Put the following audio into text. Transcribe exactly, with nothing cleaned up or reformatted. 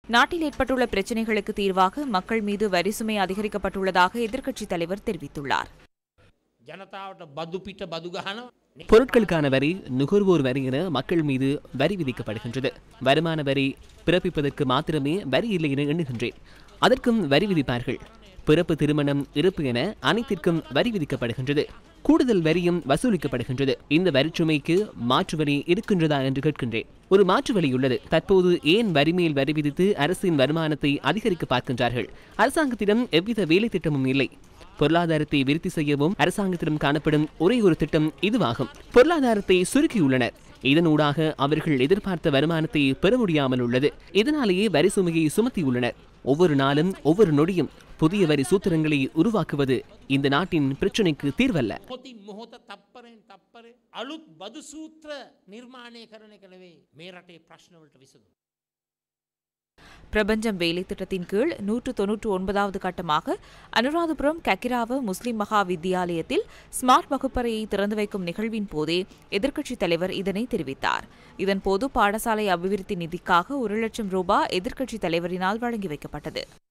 நாட்டில் ஏற்பட்டுள்ள பிரச்சினைகளுக்கு தீர்வாக மக்கள் மீது வரி சுமை அதிகரிக்கப்பட்டுள்ளதாக எதிர்க்கட்சித் தலைவர் தெரிவித்துள்ளார். பொருட்களுக்கான வரி, நுகர்வோர் வரி என மக்கள் மீது வரி விதிக்கப்படுகின்றது. வருமான வரி பிறப்பிப்பதற்கு மாத்திரமே வரி இல்லை என எண்ணுகின்றேன். அதற்கும் வரி விதிப்பார்கள். பிறப்பு, திருமணம், இருப்பு என அனைத்திற்கும் வரி விதிக்கப்படுகின்றது. கூடுதல் வரியும் வசூலிக்கப்படுகின்றது. இந்த வரிச்சுமைக்கு மாற்று வரி இருக்கின்றதா என்று கேட்கின்றேன். ஒரு மாற்று வழி உள்ளது. தற்போது ஏன் வரி மேல் வரி விதித்து அரசின் வருமானத்தை அதிகரிக்க பார்க்கின்றார்கள்? அரசாங்கத்திடம் எவ்வித வேலை திட்டமும் இல்லை. பொருளாதாரத்தை விருத்தி செய்யவும் அரசாங்கத்திடம் காணப்படும் ஒரே ஒரு திட்டம் இதுவாகும். பொருளாதாரத்தை சுருக்கியுள்ளனர். இதனூடாக அவர்கள் எதிர்பார்த்த வருமானத்தை பெற முடியாமல் உள்ளது. இதனாலேயே வரி சுமையை சுமத்தியுள்ளனர். ஒவ்வொரு நாளும் ஒவ்வொரு நொடியும் புதிய வரி சூத்திரங்களை உருவாக்குவது இந்த நாட்டின் பிரச்சினைக்கு தீர்வல்ல. பிரபஞ்சம் வேலை திட்டத்தின் கீழ் நூற்று தொன்னூற்று ஒன்பதாவது கட்டமாக அனுராதபுரம் கக்கிராவ முஸ்லிம் மகா வித்தியாலயத்தில் ஸ்மார்ட் வகுப்பறையை திறந்து வைக்கும் நிகழ்வின் போதே எதிர்க்கட்சித் தலைவர் இதனை தெரிவித்தார். இதன்போது பாடசாலை அபிவிருத்தி நிதிக்காக ஒரு லட்சம் ரூபாய் எதிர்க்கட்சித் தலைவரினால் வழங்கி வைக்கப்பட்டது.